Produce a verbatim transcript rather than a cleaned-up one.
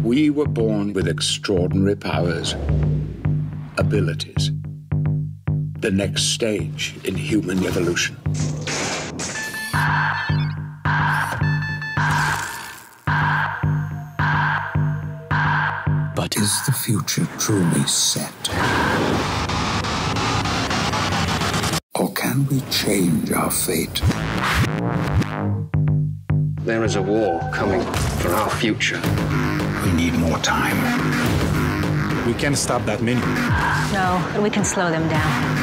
We were born with extraordinary powers, abilities. The next stage in human evolution. But is the future truly set? Or can we change our fate? There is a war coming for our future. We need more time. We can't stop that many. No, but we can slow them down.